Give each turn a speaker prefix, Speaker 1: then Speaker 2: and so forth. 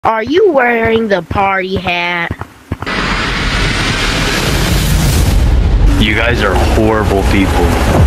Speaker 1: Are you wearing the party hat?
Speaker 2: You guys are horrible people.